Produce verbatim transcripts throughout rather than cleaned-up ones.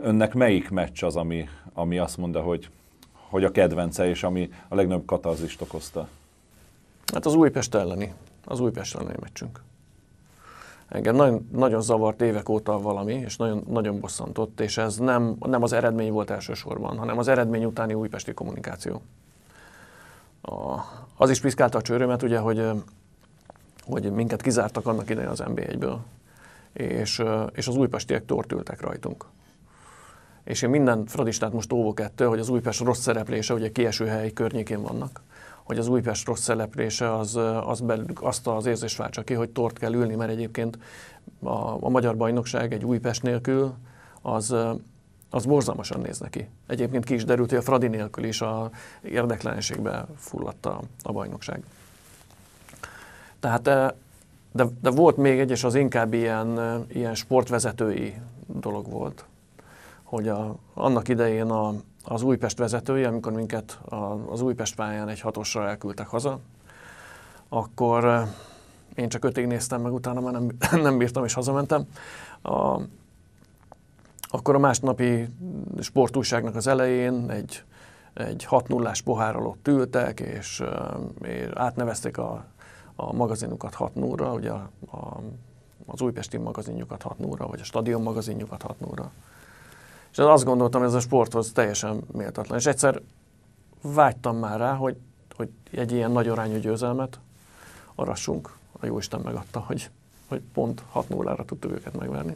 Önnek melyik meccs az, ami, ami azt mondja, hogy, hogy a kedvence, és ami a legnagyobb katarzist okozta? Hát az Újpest elleni, az Újpest elleni meccsünk. Engem nagyon, nagyon zavart évek óta valami, és nagyon, nagyon bosszantott, és ez nem, nem az eredmény volt elsősorban, hanem az eredmény utáni újpesti kommunikáció. A, az is piszkálta a csőrömet, ugye, hogy, hogy minket kizártak annak idején az en bé egyből, és, és az újpestiek tort ültek rajtunk. És én minden fradistát most óvok ettől, hogy az Újpest rossz szereplése, ugye kieső hely környékén vannak, hogy az Újpest rossz szereplése az, az belük azt az érzést váltsa ki, hogy tort kell ülni, mert egyébként a, a magyar bajnokság egy Újpest nélkül az, az borzalmasan néz neki. Egyébként ki is derült, hogy a Fradi nélkül is a érdeklenségbe fulladt a, a bajnokság. Tehát, de, de volt még egy, és az inkább ilyen, ilyen sportvezetői dolog volt, hogy a, annak idején a, az Újpest vezetője, amikor minket a, az Újpest pályán egy hatosra elküldtek haza, akkor én csak ötig néztem meg, utána már nem, nem bírtam, és hazamentem. A, akkor a másnapi sportújságnak az elején egy, egy hat nullás pohárral ott ültek, és, és átnevezték a, a magazinukat hat nullra, ugye a, a, az újpesti magazinjukat hat nullra, vagy a stadion magazinjukat hat nullra. És azt gondoltam, hogy ez a sporthoz teljesen méltatlan. És egyszer vágytam már rá, hogy, hogy egy ilyen nagy arányú győzelmet arassunk. A Jóisten megadta, hogy, hogy pont hat nullára tudtuk őket megverni.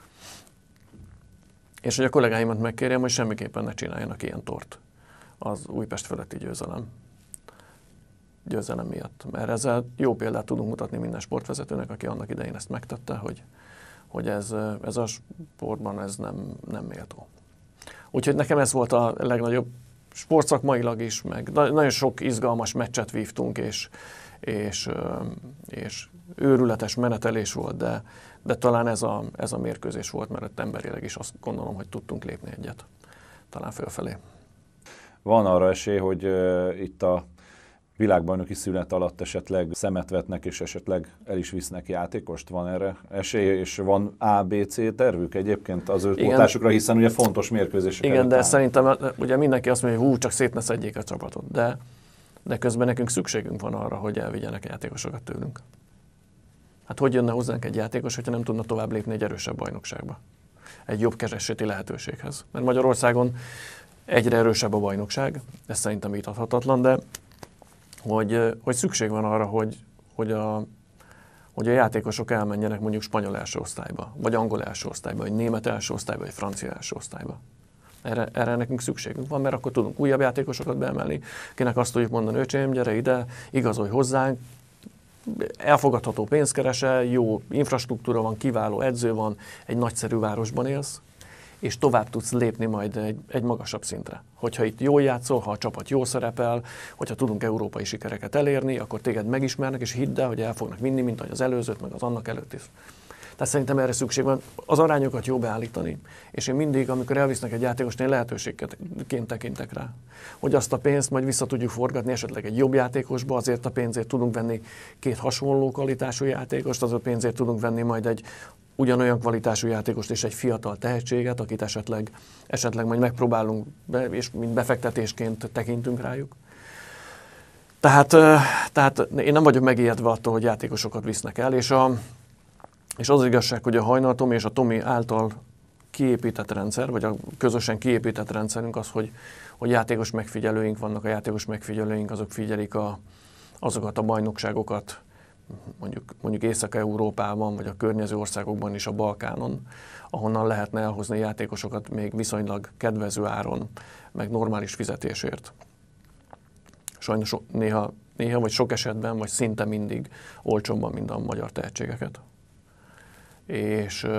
És hogy a kollégáimat megkérjem, hogy semmiképpen ne csináljanak ilyen tort az Újpest feletti győzelem. győzelem miatt. Mert ezzel jó példát tudunk mutatni minden sportvezetőnek, aki annak idején ezt megtette, hogy hogy ez, ez a sportban ez nem, nem méltó. Úgyhogy nekem ez volt a legnagyobb sportszakmailag is, meg nagyon sok izgalmas meccset vívtunk, és, és, és őrületes menetelés volt, de, de talán ez a, ez a mérkőzés volt, mert emberileg is azt gondolom, hogy tudtunk lépni egyet, talán fölfelé. Van arra esély, hogy uh, itt a világbajnoki szünet alatt esetleg szemet vetnek, és esetleg el is visznek játékost? Van erre esély, és van á bé cé tervük egyébként az ő pótlásukra, hiszen ugye fontos mérkőzések. Igen, de áll. Szerintem ugye mindenki azt mondja, hogy hú, csak szét ne szedjék a csapatot, de, de közben nekünk szükségünk van arra, hogy elvigyenek játékosokat tőlünk. Hát hogy jönne hozzánk egy játékos, hogyha nem tudna tovább lépni egy erősebb bajnokságba? Egy jobb kereséti lehetőséghez. Mert Magyarországon egyre erősebb a bajnokság, ez szerintem vitathatatlan, de Hogy, hogy szükség van arra, hogy, hogy, a, hogy a játékosok elmenjenek mondjuk spanyol első osztályba, vagy angol első osztályba, vagy német első osztályba, vagy francia első osztályba. Erre, erre nekünk szükségünk van, mert akkor tudunk újabb játékosokat beemelni, akinek azt tudjuk mondani, öcsém, gyere ide, igazolj hozzánk, elfogadható pénzkeresel, jó infrastruktúra van, kiváló edző van, egy nagyszerű városban élsz, és tovább tudsz lépni majd egy, egy magasabb szintre. Hogyha itt jól játszol, ha a csapat jól szerepel, hogyha tudunk európai sikereket elérni, akkor téged megismernek, és hidd el, hogy el fognak vinni, mint ahogy az előzőt, meg az annak előtt is. Tehát szerintem erre szükség van, az arányokat jó beállítani, és én mindig, amikor elvisznek egy játékost, én lehetőségként tekintek rá, hogy azt a pénzt majd vissza tudjuk forgatni esetleg egy jobb játékosba, azért a pénzért tudunk venni két hasonló kvalitású játékost, az a pénzért tudunk venni majd egy ugyanolyan kvalitású játékost és egy fiatal tehetséget, akit esetleg, esetleg majd megpróbálunk, be, és mint befektetésként tekintünk rájuk. Tehát, tehát én nem vagyok megijedve attól, hogy játékosokat visznek el, és, a, és az igazság, hogy a Hajnal Tomi és a Tomi által kiépített rendszer, vagy a közösen kiépített rendszerünk az, hogy, hogy játékos megfigyelőink vannak, a játékos megfigyelőink azok figyelik a, azokat a bajnokságokat, mondjuk, mondjuk Észak-Európában, vagy a környező országokban is, a Balkánon, ahonnan lehetne elhozni játékosokat még viszonylag kedvező áron, meg normális fizetésért. Sajnos néha, néha vagy sok esetben, vagy szinte mindig olcsóbban, mint a magyar tehetségeket. És,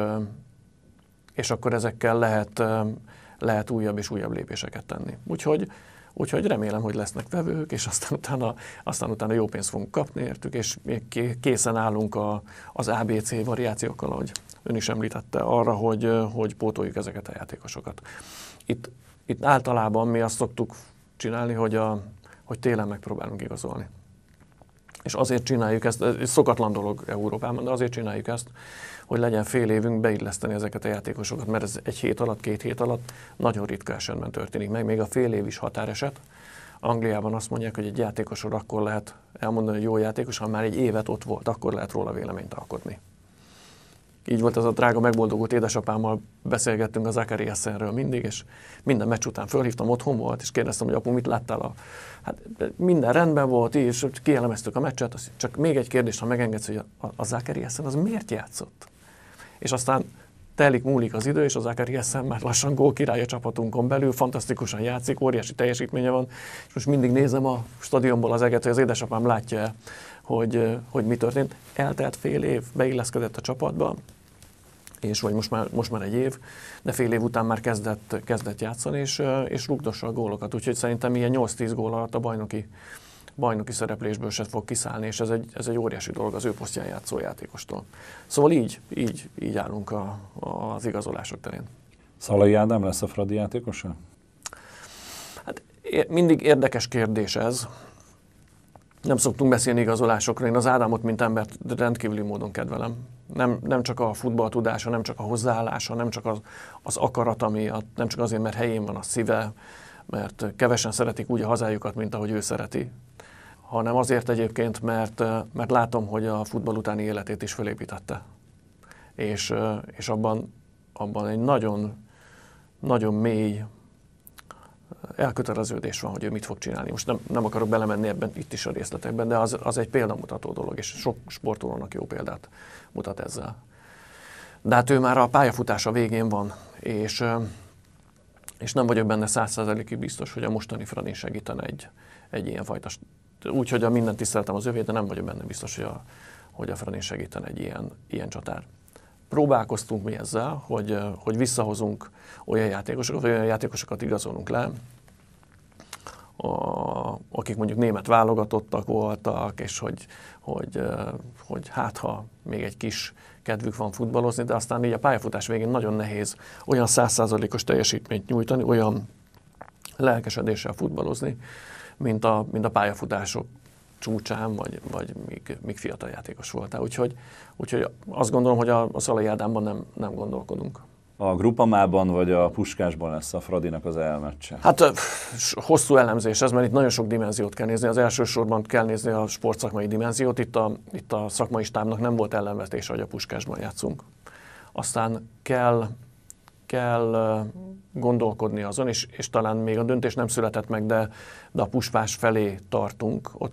és akkor ezekkel lehet, lehet újabb és újabb lépéseket tenni. Úgyhogy Úgyhogy remélem, hogy lesznek vevők, és aztán utána, aztán utána jó pénzt fogunk kapni értük, és még készen állunk a, az á bé cé variációkkal, ahogy ön is említette, arra, hogy, hogy pótoljuk ezeket a játékosokat. Itt, itt általában mi azt szoktuk csinálni, hogy, a, hogy télen megpróbálunk igazolni. És azért csináljuk ezt, ez szokatlan dolog Európában, de azért csináljuk ezt, hogy legyen fél évünk beilleszteni ezeket a játékosokat, mert ez egy hét alatt, két hét alatt nagyon ritka esetben történik meg, még a fél év is határeset. Angliában azt mondják, hogy egy játékosról akkor lehet elmondani, hogy jó játékos, ha már egy évet ott volt, akkor lehet róla véleményt alkotni. Így volt ez a drága megboldogult édesapámmal, beszélgettünk az Zakariassenről mindig, és minden meccs után fölhívtam, otthon volt, és kérdeztem, hogy apu, mit láttál? A... Hát minden rendben volt, és kielemeztük a meccset, csak még egy kérdés, ha megengedsz, hogy a, a Zakariassen az miért játszott? És aztán telik, múlik az idő, és az Zakariassen már lassan gólkirály a csapatunkon belül, fantasztikusan játszik, óriási teljesítménye van, és most mindig nézem a stadionból az eget, hogy az édesapám látja-e, hogy, hogy mi történt. Eltelt fél év, beilleszkedett a csapatba, és vagy most már, most már egy év, de fél év után már kezdett, kezdett játszani, és, és rugdossa a gólokat. Úgyhogy szerintem ilyen nyolc-tíz gól alatt a bajnoki, bajnoki szereplésből se fog kiszállni, és ez egy, ez egy óriási dolog az ő posztján játszó játékostól. Szóval így, így, így állunk a, a, az igazolások terén. Szalai Ádám lesz a Fradi játékosa? Hát mindig érdekes kérdés ez. Nem szoktunk beszélni igazolásokra. Én az Ádámot, mint embert rendkívüli módon kedvelem. Nem, nem csak a futballtudása, nem csak a hozzáállása, nem csak az, az akarata miatt, nem csak azért, mert helyén van a szíve, mert kevesen szeretik úgy a hazájukat, mint ahogy ő szereti, hanem azért egyébként, mert, mert látom, hogy a futball utáni életét is felépítette. És, és abban, abban egy nagyon, nagyon mély elköteleződés van, hogy ő mit fog csinálni. Most nem, nem akarok belemenni ebben itt is a részletekben, de az, az egy példamutató dolog, és sok sportolónak jó példát mutat ezzel. De hát ő már a pályafutása végén van, és, és nem vagyok benne száz százalékig biztos, hogy a mostani Fradin segítene egy, egy ilyen fajta, úgyhogy a minden tiszteltem az övé, de nem vagyok benne biztos, hogy a, hogy a Fradin segítene egy ilyen, ilyen csatár. Próbálkoztunk mi ezzel, hogy, hogy visszahozunk olyan játékosokat, olyan játékosokat igazolunk le, a, akik mondjuk német válogatottak voltak, és hogy, hogy, hogy hát ha még egy kis kedvük van futballozni, de aztán így a pályafutás végén nagyon nehéz olyan száz százalékos teljesítményt nyújtani, olyan lelkesedéssel futballozni, mint a, mint a pályafutások csúcsán, vagy, vagy míg, míg fiatal játékos voltál. Úgyhogy, úgyhogy azt gondolom, hogy a, a Szalai Ádámban nem, nem gondolkodunk. A Grupamában vagy a Puskásban lesz a Fradinak az elmeccse? Hát hosszú elemzés ez, mert itt nagyon sok dimenziót kell nézni. Az elsősorban kell nézni a sportszakmai dimenziót. Itt a, itt a szakmai stábnak nem volt ellenvetése, hogy a Puskásban játszunk. Aztán kell, kell gondolkodni azon, és, és talán még a döntés nem született meg, de, de a Puskás felé tartunk. Ott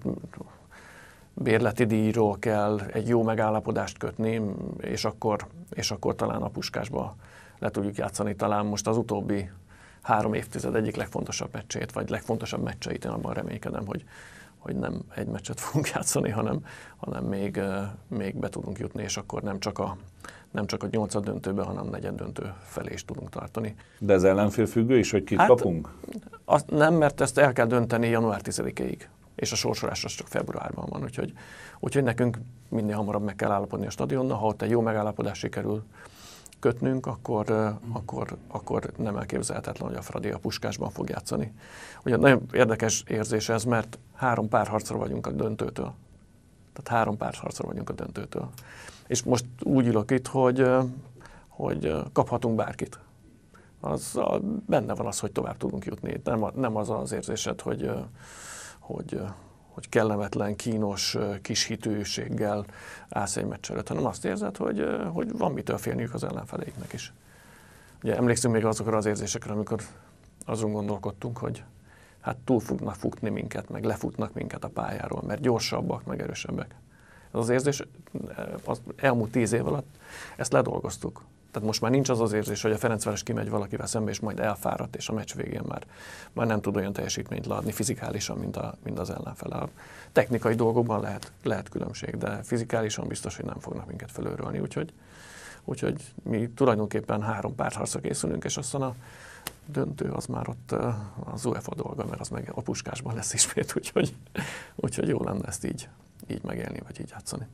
bérleti díjról kell egy jó megállapodást kötni, és akkor, és akkor talán a Puskásba le tudjuk játszani. Talán most az utóbbi három évtized egyik legfontosabb meccsét, vagy legfontosabb meccseit, én abban reménykedem, hogy, hogy nem egy meccset fogunk játszani, hanem, hanem még, még be tudunk jutni, és akkor nem csak a, nem csak a nyolcad döntőbe, hanem a negyed döntő felé is tudunk tartani. De ez ellenfél függő is, hogy kit hát, kapunk? Az, nem, mert ezt el kell dönteni január tizedikéig, és a sorsolás az csak februárban van, úgyhogy, úgyhogy nekünk minél hamarabb meg kell állapodni a stadionnal, ha ott egy jó megállapodás sikerül kötnünk, akkor, uh, akkor, akkor nem elképzelhetetlen, hogy a Fradi a Puskásban fog játszani. Ugye nagyon érdekes érzés ez, mert három párharcra vagyunk a döntőtől. Tehát három párharcra vagyunk a döntőtől. És most úgy ülök itt, hogy, hogy kaphatunk bárkit. Az, a, benne van az, hogy tovább tudunk jutni. Nem, nem az az érzésed, hogy, hogy, hogy kellemetlen, kínos, kis hitűséggel állsz egy meccs előtt, hanem azt érzed, hogy, hogy van mitől félniük az ellenfeleiknek is. Ugye emlékszünk még azokra az érzésekre, amikor azon gondolkodtunk, hogy hát túl fognak futni minket, meg lefutnak minket a pályáról, mert gyorsabbak, meg erősebbek. Ez az érzés az elmúlt tíz év alatt ezt ledolgoztuk. Tehát most már nincs az az érzés, hogy a Ferencváros kimegy valakivel szembe, és majd elfáradt, és a meccs végén már, már nem tud olyan teljesítményt leadni fizikálisan, mint, a, mint az ellenfele. A technikai dolgokban lehet, lehet különbség, de fizikálisan biztos, hogy nem fognak minket felőrölni. Úgyhogy, úgyhogy mi tulajdonképpen három párharcra készülünk, és aztán a döntő az már ott az UEFA dolga, mert az meg a Puskásban lesz ismét, úgyhogy, úgyhogy jó lenne ezt így, így megélni, vagy így játszani.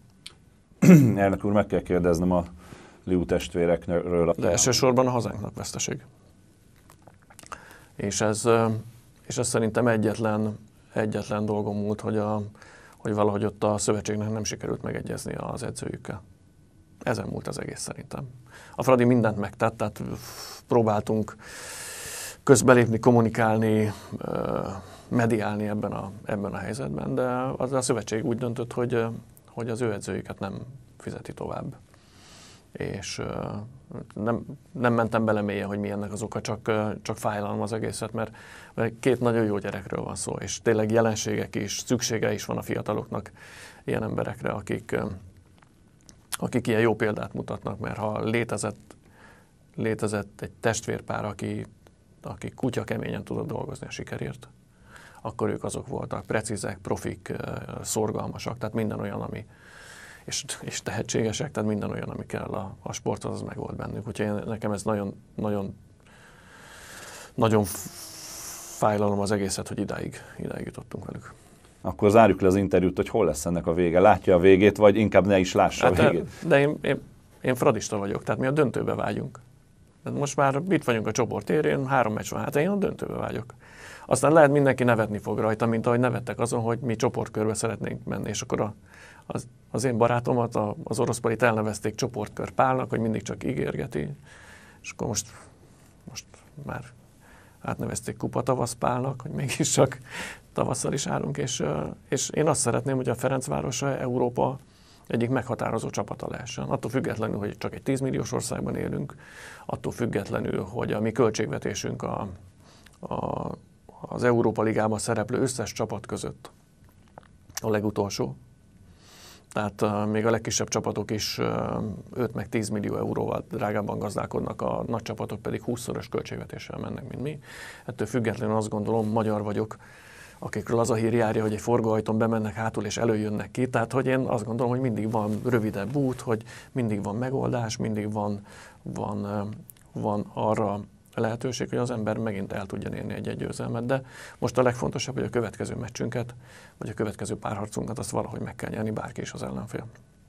Elnök úr, meg kell kérdeznem a Liu testvérekről. De elsősorban a hazánknak veszteség. És ez, és ez szerintem egyetlen, egyetlen dolgom múlt, hogy a, hogy valahogy ott a szövetségnek nem sikerült megegyezni az edzőjükkel. Ezen múlt az egész szerintem. A Fradi mindent megtett, tehát próbáltunk közbelépni, kommunikálni, mediálni ebben a, ebben a helyzetben, de az a szövetség úgy döntött, hogy, hogy az ő edzőjüket nem fizeti tovább. És nem, nem mentem bele mélyen, hogy mi ennek az oka, csak, csak fájlalom az egészet, mert, mert két nagyon jó gyerekről van szó, és tényleg jelenségek is, szüksége is van a fiataloknak ilyen emberekre, akik, akik ilyen jó példát mutatnak, mert ha létezett, létezett egy testvérpár, aki, aki kutya keményen tudott dolgozni a sikerért, akkor ők azok voltak, precízek, profik, szorgalmasak, tehát minden olyan, ami, és, és tehetségesek, tehát minden olyan, ami kell a, a sporthoz, az meg volt bennük. Úgyhogy én, nekem ez nagyon, nagyon, nagyon fájlalom az egészet, hogy idáig, idáig jutottunk velük. Akkor zárjuk le az interjút, hogy hol lesz ennek a vége. Látja a végét, vagy inkább ne is lássa hát, a végét? De én, én, én fradista vagyok, tehát mi a döntőbe vágyunk. Tehát most már itt vagyunk a csoport érén, három meccs van, hát én a döntőbe vágyok. Aztán lehet mindenki nevetni fog rajta, mint ahogy nevettek azon, hogy mi csoportkörbe szeretnénk menni, és akkor a, az, az én barátomat, a, az oroszpalit elnevezték csoportkör Pálnak, hogy mindig csak ígérgeti, és akkor most, most már átnevezték Kupa Tavasz Pálnak, hogy mégiscsak tavasszal is állunk, és, és én azt szeretném, hogy a Ferencvárosa Európa egyik meghatározó csapata lehessen. Attól függetlenül, hogy csak egy tíz milliós országban élünk, attól függetlenül, hogy a mi költségvetésünk a, a, az Európa Ligában szereplő összes csapat között a legutolsó. Tehát uh, még a legkisebb csapatok is uh, öt meg tíz millió euróval drágábban gazdálkodnak, a nagy csapatok pedig húszszoros költségvetéssel mennek, mint mi. Ettől függetlenül azt gondolom, magyar vagyok, akikről az a hír járja, hogy egy forgóajtón bemennek hátul és előjönnek ki. Tehát, hogy én azt gondolom, hogy mindig van rövidebb út, hogy mindig van megoldás, mindig van, van, van arra lehetőség, hogy az ember megint el tudja érni egy-egy győzelmet. De most a legfontosabb, hogy a következő meccsünket, vagy a következő párharcunkat azt valahogy meg kell nyerni, bárki is az ellenfél.